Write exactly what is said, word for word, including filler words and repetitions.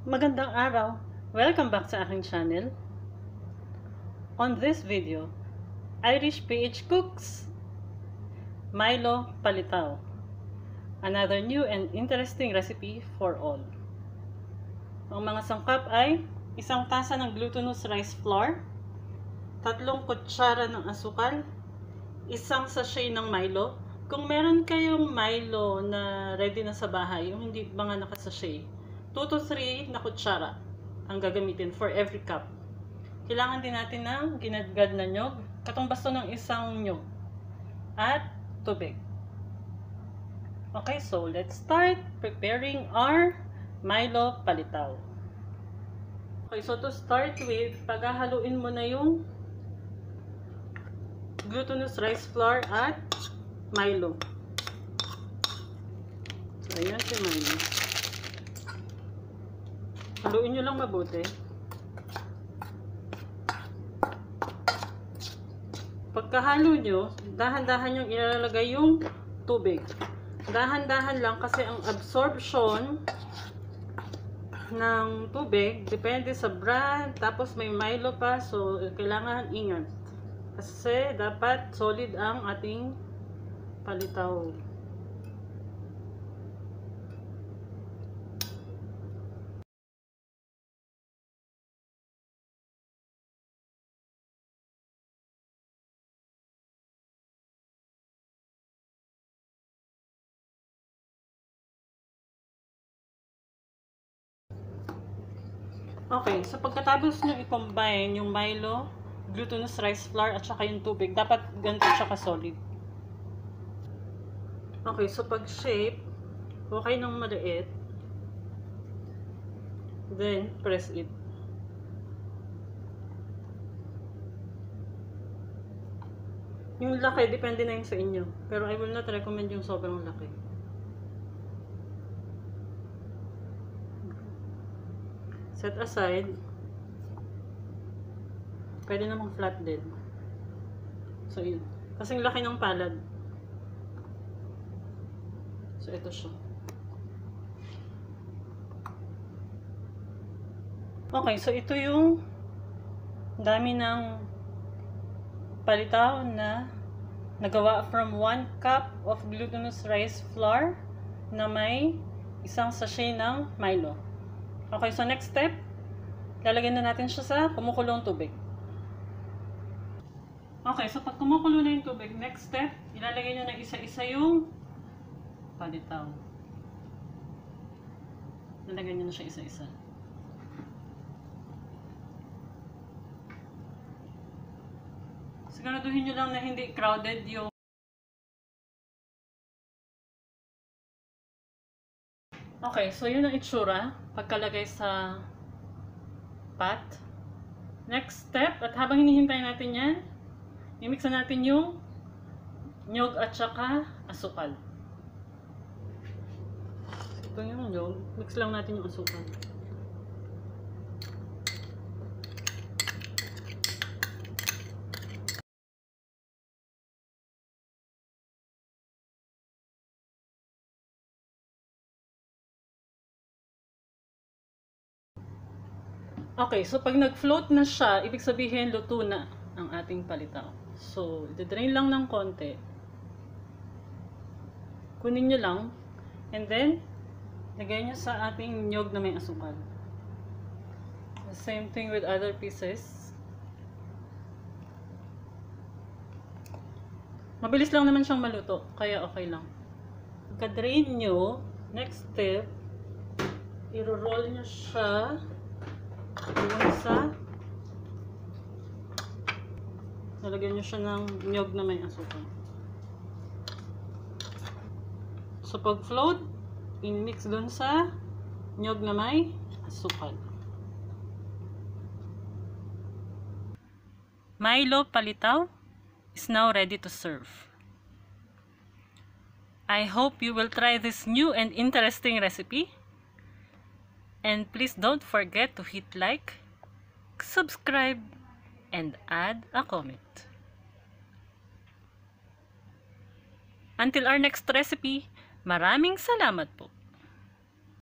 Magandang araw! Welcome back sa aking channel. On this video, Irish P H cooks Milo palitaw. Another new and interesting recipe for all. Ang mga sangkap ay isang tasa ng glutinous rice flour, tatlong kutsara ng asukal, isang sachet ng Milo. Kung meron kayong Milo na ready na sa bahay, yung hindi mga nakasachet, two to three na kutsara ang gagamitin for every cup. Kailangan din natin ng ginadgad na niyog, katong basto ng isang niyog, at tubig. Okay, so let's start preparing our Milo palitaw. Okay, so to start with, paghahaluin mo na yung glutinous rice flour at Milo. So, ayan si Milo. Haluin nyo lang mabuti. Pagkahalo nyo, dahan-dahan yung ilalagay yung tubig. Dahan-dahan lang kasi ang absorption ng tubig, depende sa brand, tapos may Milo pa, so kailangan ingat. Kasi dapat solid ang ating palitaw. Okay, so pagkatapos nyo i-combine yung Milo, glutinous rice flour at saka yung tubig, dapat ganito siya ka-solid. Okay, so pag shape, okay ng maliit, then press it. Yung laki, depende na yun sa inyo. Pero I will not recommend yung sobrang laki. Set aside. Pwede namang flat din. So, yun. Kasing laki ng palad. So, ito siya. Okay, so ito yung dami ng palitaw na nagawa from one cup of glutinous rice flour na may isang sachet ng Milo. Okay, so next step, lalagyan na natin siya sa kumukulong tubig. Okay, so pag kumukulo na yung tubig, next step, ilalagay nyo na isa-isa yung palitaw. Lalagyan nyo na siya isa-isa. Siguraduhin nyo lang na hindi crowded yung okay, so yun ang itsura pagkalagay sa pot. Next step, at habang hinihintay natin yan, i-mix na natin yung niyog at saka asukal. Ito yung niyog, mix lang natin yung asukal. Okay, so pag nag-float na siya, ibig sabihin luto na ang ating palitaw. So, i-drain lang ng konti. Kunin nyo lang. And then, lagay nyo sa ating niyog na may asukal. The same thing with other pieces. Mabilis lang naman siyang maluto, kaya okay lang. Pagka-drain nyo, next step, i-roll nyo siya doon sa nalagyan nyo siya ng niyog na may asukal. So pag float, in-mix doon sa niyog na may asukal. Milo palitaw is now ready to serve. I hope you will try this new and interesting recipe. And please don't forget to hit like, subscribe, and add a comment. Until our next recipe, maraming salamat po.